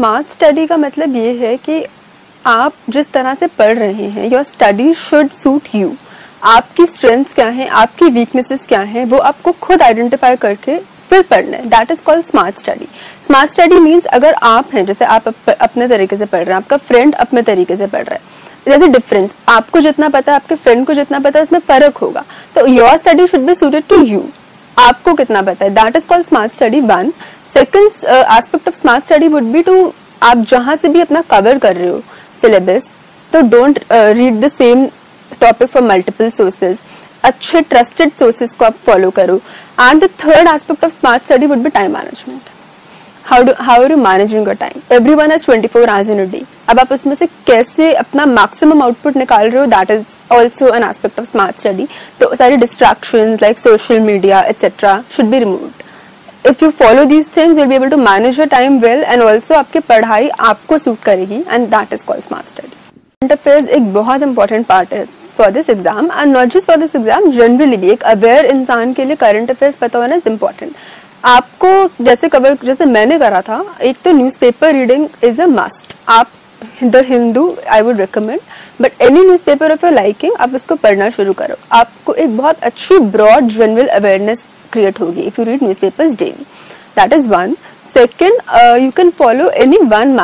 Smart study का मतलब ये है कि आप जिस तरह से पढ़ रहे हैं, your study should suit you. आपकी स्ट्रेंथ्स क्या हैं, आपकी वीकनेसेस क्या हैं, वो आपको खुद आइडेंटिफाई करके फिर पढ़ना है। That is called smart study. Smart study means अगर आप हैं, जैसे आप अपने तरीके से पढ़ रहे हैं, आपका फ्रेंड अपने तरीके से पढ़ रहा है, जैसे डिफरेंस, आपको जितना पता है आपके फ्रेंड को जितना पता है उसमें फर्क होगा। तो your study should be suited to you. आपको कितना पता है, that is called smart study 1। Second aspect of smart study would be to, आप जहां से भी अपना कवर कर रहे हो सिलेबस, तो don't read the same topic from multiple sources. अच्छे ट्रस्टेड सोर्सेज को आप फॉलो करो। And the third aspect of smart study would be time management. How are you managing your time? Everyone has 24 hours in a day. अब आप उसमें से कैसे अपना मैक्सिमम आउटपुट निकाल रहे हो, that is also an aspect of smart study. तो सारी distractions like social media etcetera should be removed. If you follow these things, you'll be able to manage your time well, and also आपकी पढ़ाई आपको suit करेगी, and that is called smart study. Current affairs एक बहुत important part है for this exam, and not just for this exam, generally भी एक aware इंसान के लिए current affairs पता होना is important. आपको जैसे मैंने करा था, एक तो newspaper reading is a must. आप the Hindu I would recommend, but any newspaper of your liking, आप इसको पढ़ना शुरू करो। आपको एक बहुत अच्छी broad general awareness create होगी if you read newspapers daily. That is one. Second, you can follow any one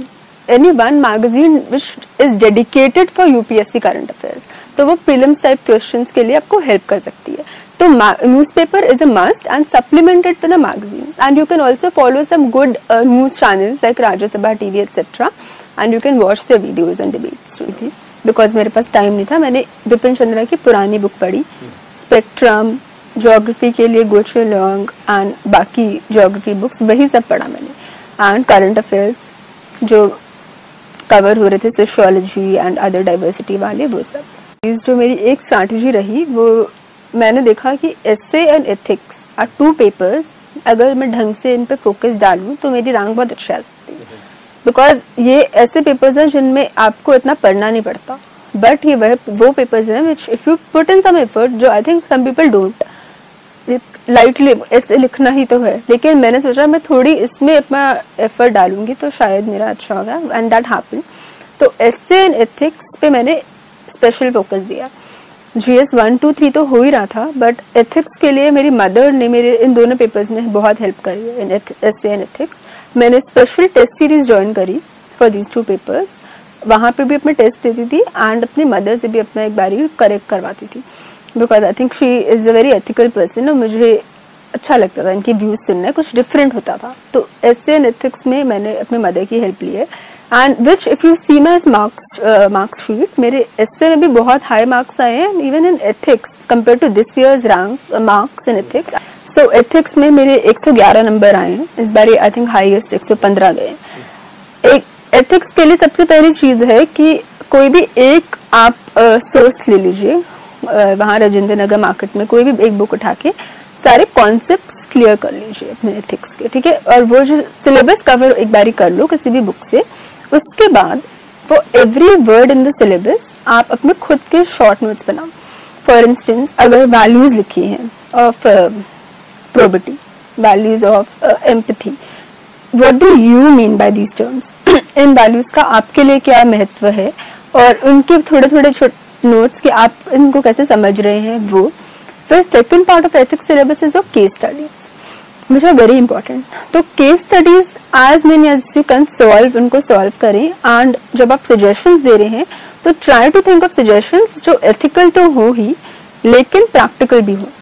magazine which is dedicated for UPSC current affairs. तो वो prelims type questions के लिए आपको help कर सकती है। तो newspaper is a must and supplemented with a magazine. And you can also follow some good news channels like Rajya Sabha TV etc. And you can watch the videos and debates. Because मेरे पास time नहीं था, मैंने विपिन चंद्रा की पुरानी book पढ़ी, spectrum, geography के लिए Goh Cheng Leong and बाकी ज्योग्राफी बुक्स, वही सब पढ़ा मैंने। एंड करंट अफेयर्स जो कवर हो रहे थे, सोशियोलॉजी एंड अदर डाइवर्सिटी वाले, वो सब। जो मेरी एक स्ट्रैटेजी रही, वो मैंने देखा कि essay and ethics are 2 papers, अगर मैं ढंग से इन पे फोकस डालूं तो मेरी रैंक बहुत अच्छी आ सकती है। बिकॉज ये ऐसे पेपर्स हैं जिनमें आपको इतना पढ़ना नहीं पड़ता, बट ये वो पेपर्स हैं which if you put in some effort, जो I think some people don't, lightly ऐसे लिखना ही तो है, लेकिन मैंने सोचा मैं थोड़ी इसमें अपना एफर्ट डालूंगी तो शायद मेरा अच्छा होगा, एंड दैट हैपेंड। तो एसे एंड एथिक्स पे मैंने स्पेशल फोकस दिया। GS 1, 2, 3 तो हो ही रहा था, बट एथिक्स के लिए मेरी मदर ने मेरे इन दोनों पेपर्स में बहुत हेल्प करी है, इन एसे एंड एथिक्स। मैंने स्पेशल टेस्ट सीरीज ज्वाइन करी फॉर दीज 2 पेपर्स। वहां पे भी अपने टेस्ट देती थी एंड अपनी मदर से भी अपना एक बारी करेक्ट करवाती थी, because I think she is a very ethical person. और मुझे अच्छा लगता था इनकी व्यूज सुनना, कुछ डिफरेंट होता था। तो एसे एंड एथिक्स में मैंने अपने मदर की हेल्प ली है, and which if you see my marks sheet, मेरे एसे में भी बहुत हाई मार्क्स आए हैं, even in ethics compare to this year's rank marks in ethics. So ethics में मेरे 111 नंबर आए हैं, इस बार आई थिंक हाईएस्ट 115 गए। एक एथिक्स के लिए सबसे पहली चीज है कि कोई भी एक आप सोर्स ले लीजिए, वहां राजेंद्र नगर मार्केट में कोई भी एक बुक उठा के सारे कॉन्सेप्ट्स क्लियर कर लीजिए अपने एथिक्स के, ठीक है। और वो जो सिलेबस कवर एक बारी कर लो किसी भी बुक से, उसके बाद for every word in the syllabus आप अपने खुद के शॉर्ट नोट्स बनाओ। फॉर इंस्टेंस, अगर वैल्यूज लिखी हैं of probability, values of empathy, what do you mean by these terms? इन वैल्यूज का आपके लिए क्या महत्व है, और उनके थोड़े थोड़े नोट्स कि आप इनको कैसे समझ रहे हैं वो। फिर second part of ethics syllabus is of case studies which are very important. तो case studies as many as you can solve, उनको सॉल्व करें। एंड जब आप सजेशंस दे रहे हैं तो try to think of suggestions जो एथिकल तो हो ही, लेकिन प्रैक्टिकल भी हो।